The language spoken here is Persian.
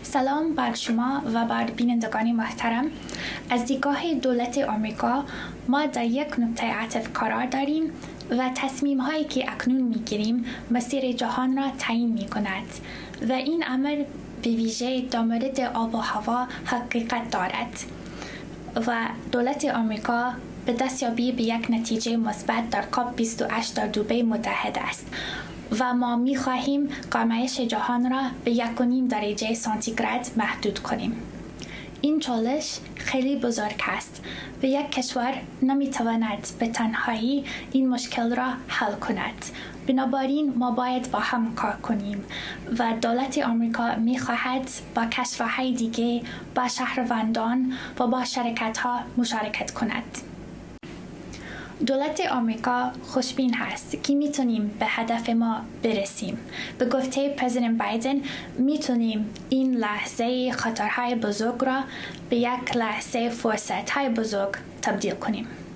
سلام بر شما و بر بینندگان محترم. از دیدگاه دولت آمریکا ما در یک نقطه عطف قرار داریم و تصمیم هایی که اکنون می گیریم مسیر جهان را تعیین می کند و این امر به ویژه در مورد آب و هوا حقیقت دارد و دولت آمریکا به دستیابی به یک نتیجه مثبت در کاپ 28 در دبی متحد است و ما می خواهیم گرمایش جهان را به 1.5 درجه سانتیگراد محدود کنیم. این چالش خیلی بزرگ است و یک کشور نمی تواند به تنهایی این مشکل را حل کند. بنابراین ما باید با هم کار کنیم و دولت آمریکا می خواهد با کشورهای دیگه، با شهروندان و با شرکت‌ها مشارکت کند. دولت آمریکا خوشبین هست که میتونیم به هدف ما برسیم. به گفته پرزیدنت بایدن میتونیم این لحظه خطرهای بزرگ را به یک لحظه فرصتهای بزرگ تبدیل کنیم.